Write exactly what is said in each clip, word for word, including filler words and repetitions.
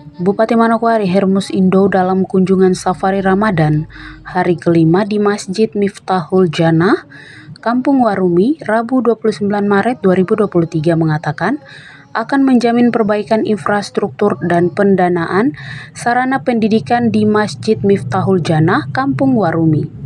Bupati Manokwari Hermus Indo dalam kunjungan safari Ramadan hari kelima di Masjid Miftahul Jannah, Kampung Warumi, Rabu dua puluh sembilan Maret dua ribu dua puluh tiga mengatakan akan menjamin perbaikan infrastruktur dan pendanaan sarana pendidikan di Masjid Miftahul Jannah, Kampung Warumi.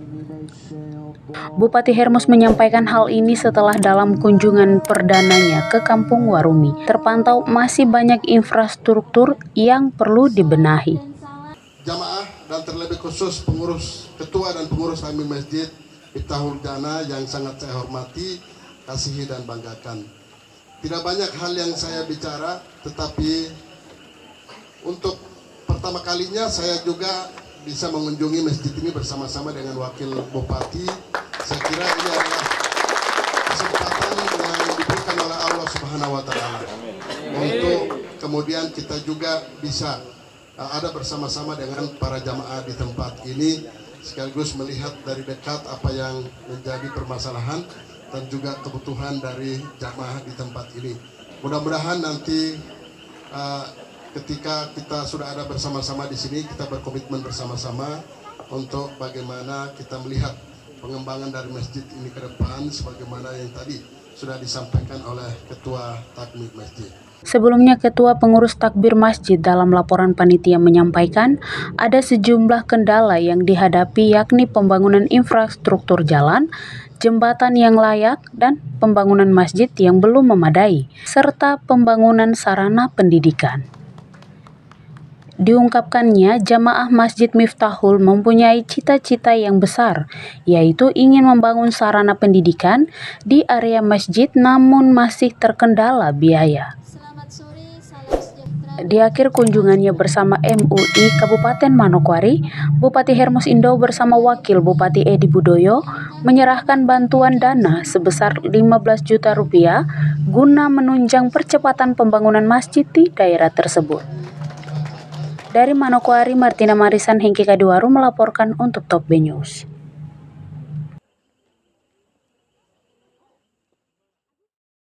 Bupati Hermus menyampaikan hal ini setelah dalam kunjungan perdananya ke Kampung Warumi terpantau masih banyak infrastruktur yang perlu dibenahi. Jamaah dan terlebih khusus pengurus ketua dan pengurus Amin Masjid Miftahul Jannah yang sangat saya hormati, kasihi dan banggakan. Tidak banyak hal yang saya bicara, tetapi untuk pertama kalinya saya juga bisa mengunjungi masjid ini bersama-sama dengan Wakil Bupati. Saya kira ini adalah kesempatan yang diberikan oleh Allah Subhanahu wa Ta'ala untuk kemudian kita juga bisa uh, ada bersama-sama dengan para jamaah di tempat ini, sekaligus melihat dari dekat apa yang menjadi permasalahan dan juga kebutuhan dari jamaah di tempat ini. Mudah-mudahan nanti uh, ketika kita sudah ada bersama-sama di sini, kita berkomitmen bersama-sama untuk bagaimana kita melihat pengembangan dari masjid ini ke depan sebagaimana yang tadi sudah disampaikan oleh Ketua Takmir Masjid. Sebelumnya, Ketua Pengurus Takbir Masjid dalam laporan panitia menyampaikan ada sejumlah kendala yang dihadapi, yakni pembangunan infrastruktur jalan, jembatan yang layak, dan pembangunan masjid yang belum memadai, serta pembangunan sarana pendidikan. Diungkapkannya, jamaah Masjid Miftahul mempunyai cita-cita yang besar, yaitu ingin membangun sarana pendidikan di area masjid namun masih terkendala biaya. Di akhir kunjungannya bersama M U I Kabupaten Manokwari, Bupati Hermus Indo bersama Wakil Bupati Edi Budoyo menyerahkan bantuan dana sebesar lima belas juta rupiah guna menunjang percepatan pembangunan masjid di daerah tersebut. Dari Manokwari, Martina Marisan Hengki Kadiwaru melaporkan untuk Top B News.